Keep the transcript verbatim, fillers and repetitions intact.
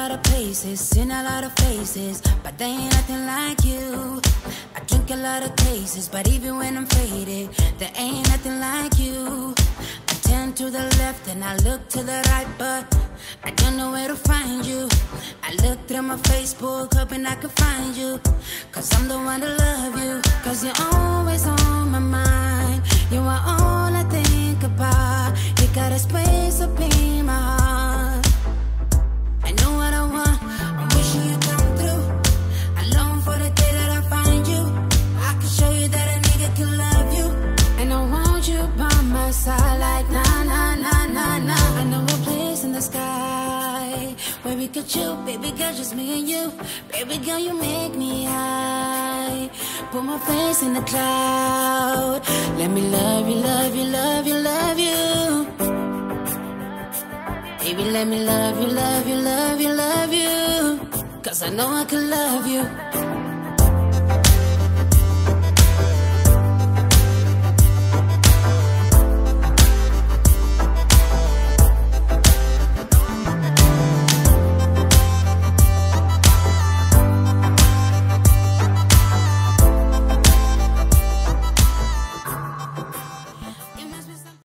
lot of places, seen a lot of faces, but they ain't nothing like you. I drink a lot of cases, but even when I'm faded, there ain't nothing like you. I turn to the left and I look to the right, but I don't know where to find you. I look through my Facebook, hoping I could find you, cause I'm the one to love you. Cause you're always on my mind, you are all I think about. You got a space up in my heart. I know what I want, I'm wishing you come through. I long for the day that I find you. I can show you that a nigga can love you, and I want you by my side like nah, nah, nah, nah, nah. I know a place in the sky where we could chill, baby girl, just me and you. Baby girl, you make me high. Put my face in the cloud. Let me love you, love you, love you, love you. Baby, let me love you, love you, love you, love you. Cause I know I can love you.